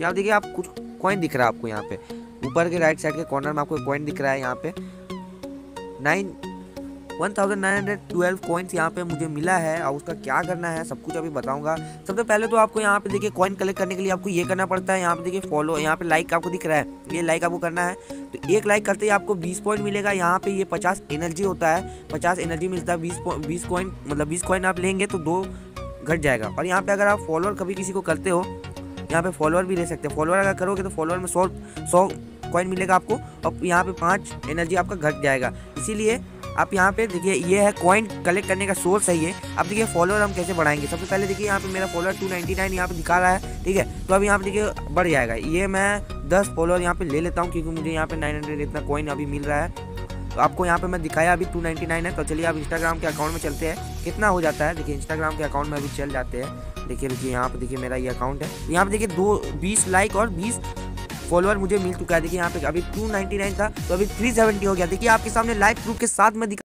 यहाँ देखिए आप कुछ कॉइन दिख रहा है आपको, यहाँ पे ऊपर के राइट साइड के कॉर्नर में आपको कॉइन दिख रहा है। यहाँ पे 1912 कॉइन्स यहाँ पे मुझे मिला है और उसका क्या करना है सब कुछ अभी बताऊंगा। सबसे पहले तो आपको यहाँ पे देखिए कॉइन कलेक्ट करने के लिए आपको ये करना पड़ता है, यहाँ पे देखिए फॉलो, यहाँ पे लाइक आपको दिख रहा है, ये लाइक आपको करना है। तो एक लाइक करते ही आपको 20 पॉइंट मिलेगा। यहाँ पे ये 50 एनर्जी होता है, 50 एनर्जी मिलता है। 20 कॉइन मतलब 20 कॉइन आप लेंगे तो 2 घट जाएगा। और यहाँ पे अगर आप फॉलोअर कभी किसी को करते हो, यहाँ पे फॉलोअर भी ले सकते हैं। फॉलोअर अगर करोगे तो फॉलोअर में 100 कॉइन मिलेगा आपको और यहाँ पे 5 एनर्जी आपका घट जाएगा। इसीलिए आप यहाँ पे देखिए ये है कॉइन कलेक्ट करने का सोर्स है ये। अब देखिए फॉलोअर हम कैसे बढ़ाएंगे। सबसे पहले देखिए यहाँ पे मेरा फॉलोअर 299 यहाँ पे दिखा रहा है, ठीक है। तो अभी यहाँ पे देखिए बढ़ जाएगा। ये मैं 10 फॉलोअर यहाँ पे ले लेता हूँ क्योंकि मुझे यहाँ पे 900 इतना कॉइन अभी मिल रहा है। तो आपको यहाँ पे मैं दिखाया अभी 299 है। तो चलिए आप इंस्टाग्राम के अकाउंट में चलते हैं, कितना हो जाता है देखिए। इंस्टाग्राम के अकाउंट में अभी चल जाते हैं। देखिए यहाँ पे देखिए मेरा ये अकाउंट है। यहाँ पे देखिए 20 लाइक और 20 फॉलोअर मुझे मिल चुका है। देखिए यहाँ पे अभी 299 था तो अभी 370 हो गया। देखिए आपके सामने लाइव प्रूफ के साथ में